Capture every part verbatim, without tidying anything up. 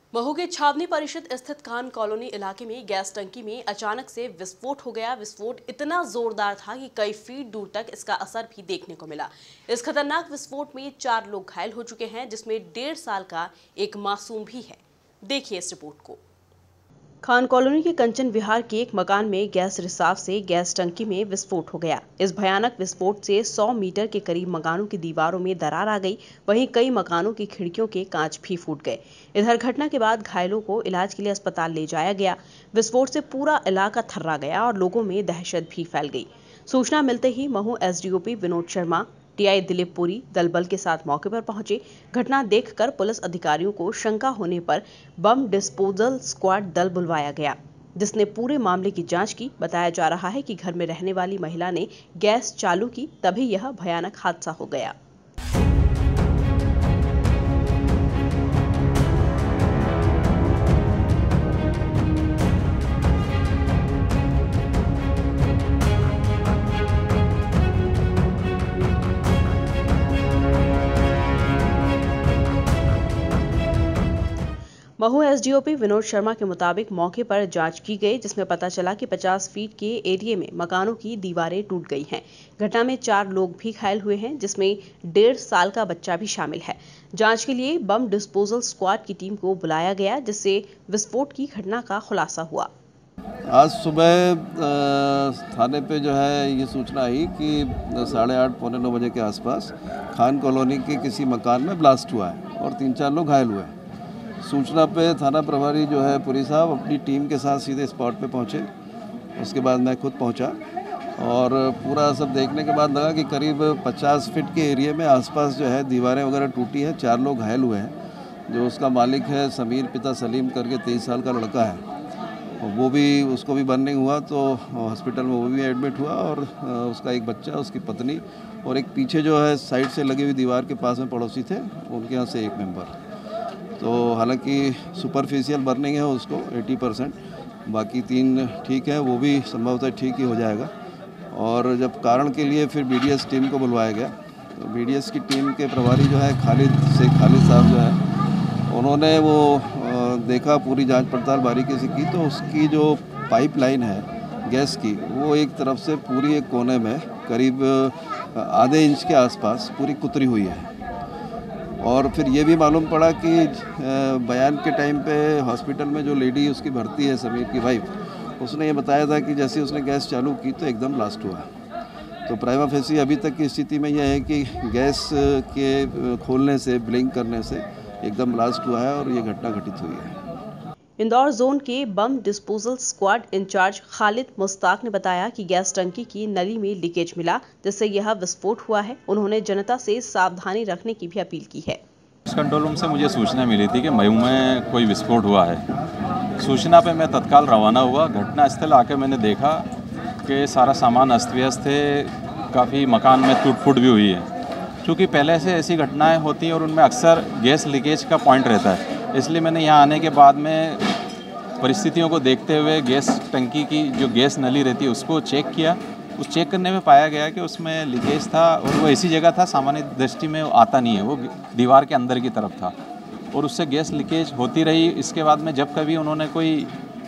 महू के छावनी परिषद स्थित खान कॉलोनी इलाके में गैस टंकी में अचानक से विस्फोट हो गया। विस्फोट इतना जोरदार था कि कई फीट दूर तक इसका असर भी देखने को मिला। इस खतरनाक विस्फोट में चार लोग घायल हो चुके हैं, जिसमें डेढ़ साल का एक मासूम भी है। देखिए इस रिपोर्ट को। खान कॉलोनी के कंचन विहार के एक मकान में गैस रिसाव से गैस टंकी में विस्फोट हो गया। इस भयानक विस्फोट से सौ मीटर के करीब मकानों की दीवारों में दरार आ गई। वहीं कई मकानों की खिड़कियों के कांच भी फूट गए। इधर घटना के बाद घायलों को इलाज के लिए अस्पताल ले जाया गया। विस्फोट से पूरा इलाका थर्रा गया और लोगों में दहशत भी फैल गई। सूचना मिलते ही महू एसडीओपी विनोद शर्मा, टीआई दिलीप पुरी दलबल के साथ मौके पर पहुंचे। घटना देखकर पुलिस अधिकारियों को शंका होने पर बम डिस्पोजल स्क्वाड दल बुलवाया गया, जिसने पूरे मामले की जांच की। बताया जा रहा है कि घर में रहने वाली महिला ने गैस चालू की, तभी यह भयानक हादसा हो गया। महू एसडीओपी विनोद शर्मा के मुताबिक मौके पर जांच की गई, जिसमें पता चला कि पचास फीट के एरिया में मकानों की दीवारें टूट गई हैं। घटना में चार लोग भी घायल हुए हैं, जिसमें डेढ़ साल का बच्चा भी शामिल है। जांच के लिए बम डिस्पोजल स्क्वाड की टीम को बुलाया गया, जिससे विस्फोट की घटना का खुलासा हुआ। आज सुबह थाने पे जो है ये सूचना आई कि साढ़े आठ पौने नौ बजे के आसपास खान कॉलोनी के किसी मकान में ब्लास्ट हुआ है और तीन चार लोग घायल हुए हैं। सूचना पे थाना प्रभारी जो है पुरी साहब अपनी टीम के साथ सीधे स्पॉट पे पहुंचे। उसके बाद मैं खुद पहुंचा और पूरा सब देखने के बाद लगा कि करीब पचास फीट के एरिया में आसपास जो है दीवारें वगैरह टूटी हैं। चार लोग घायल हुए हैं। जो उसका मालिक है समीर पिता सलीम करके तेईस साल का लड़का है, वो भी उसको भी बर्निंग हुआ तो हॉस्पिटल में वो भी एडमिट हुआ। और उसका एक बच्चा, उसकी पत्नी और एक पीछे जो है साइड से लगी हुई दीवार के पास में पड़ोसी थे, उनके यहाँ से एक मेंबर। तो हालांकि सुपरफिशियल बर्निंग है उसको अस्सी परसेंट, बाकी तीन ठीक है, वो भी संभवतः ठीक ही हो जाएगा। और जब कारण के लिए फिर बीडीएस टीम को बुलवाया गया, तो बीडीएस की टीम के प्रभारी जो है खालिद से खालिद साहब जो है, उन्होंने वो देखा, पूरी जांच पड़ताल बारीकी से की। तो उसकी जो पाइपलाइन है गैस की, वो एक तरफ से पूरी एक कोने में करीब आधे इंच के आसपास पूरी कुतरी हुई है। और फिर ये भी मालूम पड़ा कि बयान के टाइम पे हॉस्पिटल में जो लेडी उसकी भर्ती है, समीर की वाइफ, उसने ये बताया था कि जैसे उसने गैस चालू की तो एकदम ब्लास्ट हुआ। तो प्राइमा फेसी अभी तक की स्थिति में यह है कि गैस के खोलने से, ब्लिंक करने से एकदम ब्लास्ट हुआ है और ये घटना घटित हुई है। इंदौर जोन के bomb disposal squad incharge Khalid Mushtaq ने बताया कि गैस टंकी की नली में लीकेज मिला, जिससे यह विस्फोट हुआ है। उन्होंने जनता से सावधानी रखने की भी अपील की है। कंट्रोल रूम से मुझे सूचना मिली थी कि महू में कोई विस्फोट हुआ है। सूचना पे मैं तत्काल रवाना हुआ। घटना स्थल आके मैंने देखा कि सारा सामान अस्त व्यस्त है, काफ़ी मकान में टूट फूट भी हुई है। क्योंकि पहले से ऐसी घटनाएं होती हैं और उनमें अक्सर गैस लीकेज का पॉइंट रहता है, इसलिए मैंने यहाँ आने के बाद में परिस्थितियों को देखते हुए गैस टंकी की जो गैस नली रहती है उसको चेक किया। उस चेक करने में पाया गया कि उसमें लीकेज था और वो ऐसी जगह था, सामान्य दृष्टि में आता नहीं है, वो दीवार के अंदर की तरफ था और उससे गैस लीकेज होती रही। इसके बाद में जब कभी उन्होंने कोई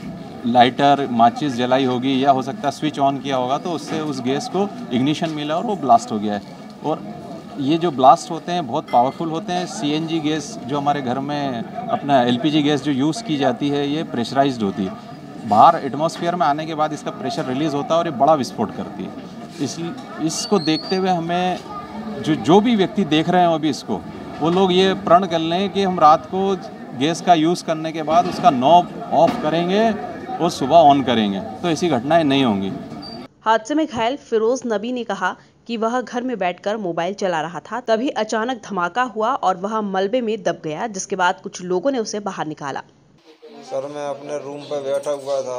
लाइटर माचिस जलाई होगी या हो सकता है स्विच ऑन किया होगा, तो उससे उस गैस को इग्निशन मिला और वो ब्लास्ट हो गया है। और ये जो ब्लास्ट होते हैं बहुत पावरफुल होते हैं। सीएनजी गैस जो हमारे घर में अपना एलपीजी गैस जो यूज़ की जाती है, ये प्रेशराइज्ड होती है। बाहर एटमॉस्फेयर में आने के बाद इसका प्रेशर रिलीज़ होता है और ये बड़ा विस्फोट करती है। इस इसको देखते हुए हमें जो जो भी व्यक्ति देख रहे हैं अभी इसको, वो लोग ये प्रण कर लें कि हम रात को गैस का यूज़ करने के बाद उसका नॉब ऑफ करेंगे और सुबह ऑन करेंगे, तो ऐसी घटनाएँ नहीं होंगी। हादसे में घायल फिरोज नबी ने कहा कि वह घर में बैठकर मोबाइल चला रहा था, तभी अचानक धमाका हुआ और वह मलबे में दब गया, जिसके बाद कुछ लोगों ने उसे बाहर निकाला। सर मैं अपने रूम पर बैठा हुआ था,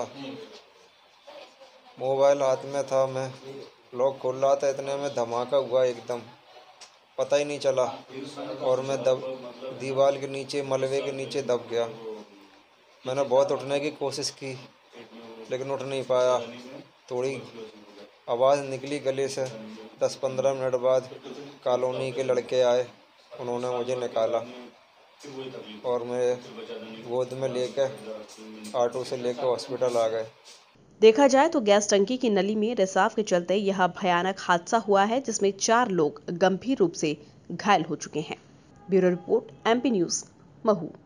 मोबाइल हाथ में था, मैं लॉक खोल रहा था, इतने में धमाका हुआ, एकदम पता ही नहीं चला और मैं दब दीवार के नीचे, मलबे के नीचे दब गया। मैंने बहुत उठने की कोशिश की लेकिन उठ नहीं पाया। थोड़ी आवाज़ निकली गले से। दस पंद्रह मिनट बाद कॉलोनी के लड़के आए, उन्होंने मुझे निकाला। और मैं गोद में लेकर ऑटो से लेकर हॉस्पिटल आ गए। देखा जाए तो गैस टंकी की नली में रिसाव के चलते यह भयानक हादसा हुआ है, जिसमें चार लोग गंभीर रूप से घायल हो चुके हैं। Bureau report, MP news, Mhow.